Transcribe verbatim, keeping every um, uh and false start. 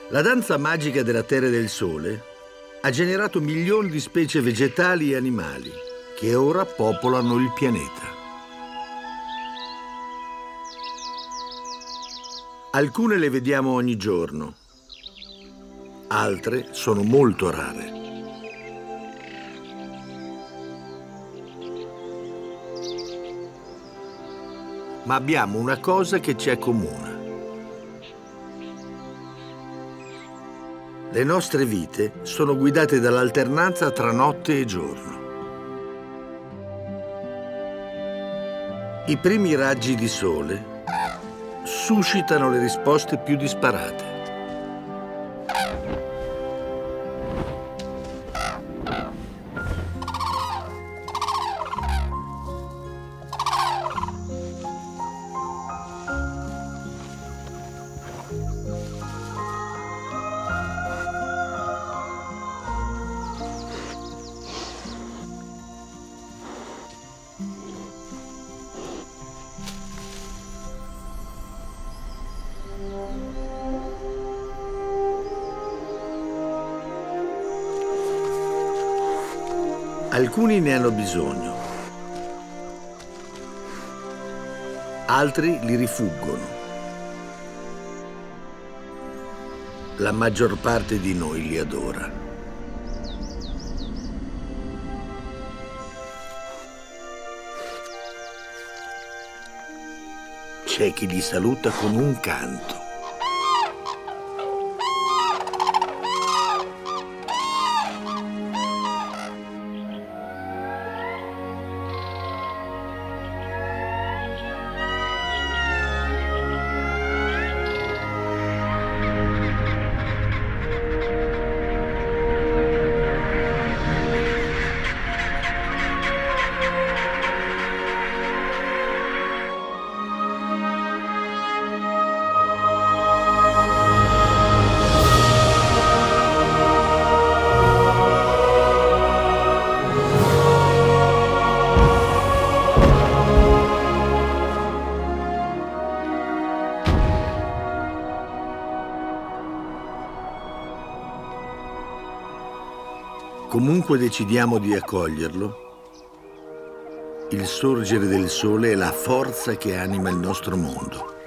La danza magica della Terra e del Sole ha generato milioni di specie vegetali e animali che ora popolano il pianeta. Alcune le vediamo ogni giorno, altre sono molto rare. Ma abbiamo una cosa che ci accomuna. Le nostre vite sono guidate dall'alternanza tra notte e giorno. I primi raggi di sole suscitano le risposte più disparate. Alcuni ne hanno bisogno, altri li rifuggono. La maggior parte di noi li adora. C'è chi li saluta con un canto. Comunque decidiamo di accoglierlo, il sorgere del sole è la forza che anima il nostro mondo.